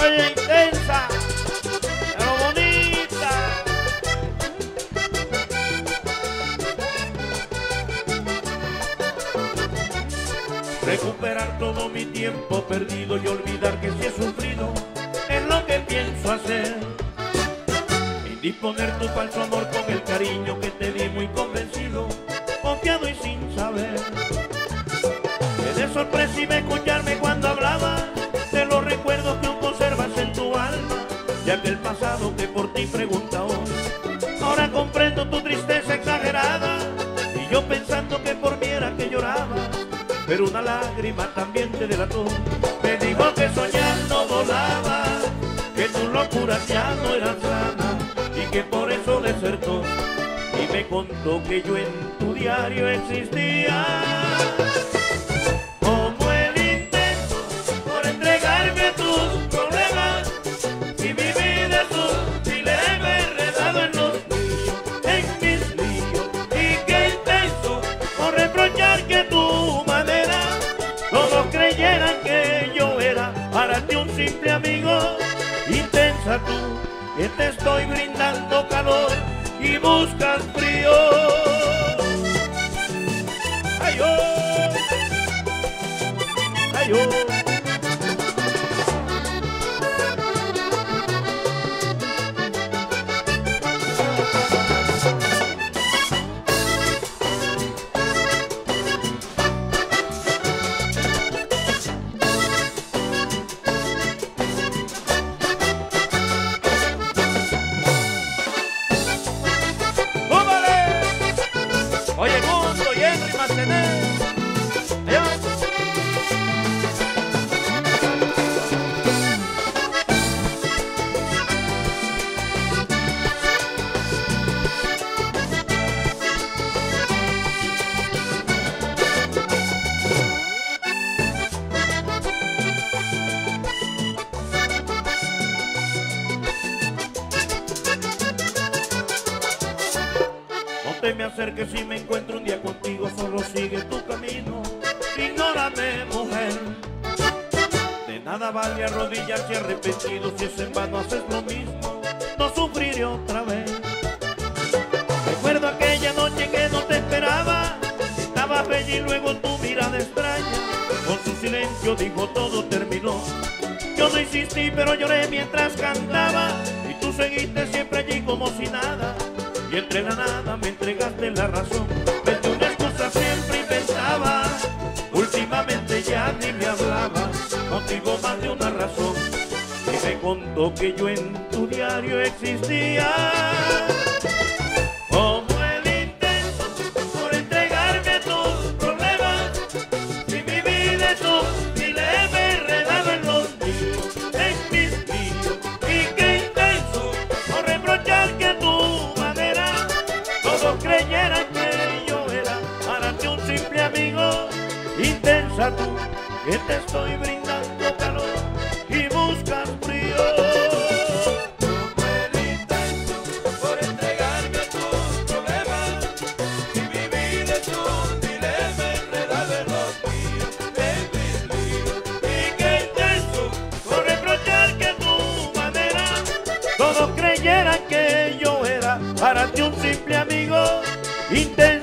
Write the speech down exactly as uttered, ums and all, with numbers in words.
Oye, intensa, pero bonita. Recuperar todo mi tiempo perdido y olvidar que si he sufrido es lo que pienso hacer. Indisponer tu falso amor con el cariño que te di muy convencido, confiado y sin saber. Quedé sorpresa y me escucharme cuando hablaba de los recuerdos que aún conservas en tu alma, ya que el pasado que por ti pregunta hoy. Ahora comprendo tu tristeza exagerada y yo pensando que por mí era que lloraba, pero una lágrima también te delató. Me dijo que soñando volaba, que tu locura ya no era sana y que por eso desertó. Y me contó que yo en tu diario existía como el intento por entregarme a tus problemas. Y mi vida es un dilema enredado en los míos, en mis líos. Y qué intenso por reprochar que tu manera todos creyeran que yo era para ti un simple amigo. Intensa tú, que te estoy brindando calor y buscas frío. Ay, oh, ay, oh. Oye, Mundo y Henry Marcenet. Allá. No te me acerques si me encuentro un día contigo, solo sigue tu camino, ignórame, mujer. De nada vale arrodillarse arrepentido, si es en vano haces lo mismo, no sufriré otra vez. Recuerdo aquella noche que no te esperaba, estaba bella y luego tu mirada extraña, con su silencio dijo todo terminó. Yo no insistí pero lloré mientras cantaba, y tú seguiste siempre allí como si nada. Y entre la nada me entregaste la razón. Vete una excusa siempre y pensaba, últimamente ya ni me hablaba, contigo más de una razón. Y me contó que yo en tu diario existía como el intento por entregarme a tus problemas. Y mi vida es un dilema enredado en los míos, en mis míos. Y qué intenso por reprochar que tú todos creyeran que yo era para ti un simple amigo. Intensa tú, que te estoy brindando calor y buscas frío. Como el intento por entregarme a tus problemas. Y mi vida es un dilema enredado en los míos, en mis líos. Y qué intenso por reprochar que tu manera todos creyeran que yo era para ti un simple amigo. Intenso